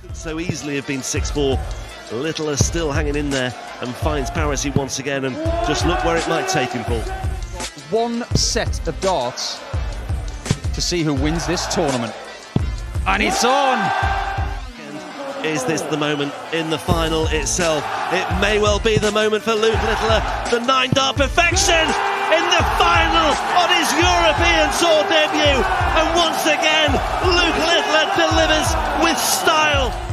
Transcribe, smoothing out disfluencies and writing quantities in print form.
Could so easily have been 6-4. Littler still hanging in there and finds parity once again, and just look where it might take him, Paul. One set of darts to see who wins this tournament. And it's on! Is this the moment in the final itself? It may well be the moment for Luke Littler. The 9-dart perfection in the final on his European Tour debut. And once again, Luke Littler delivers with style.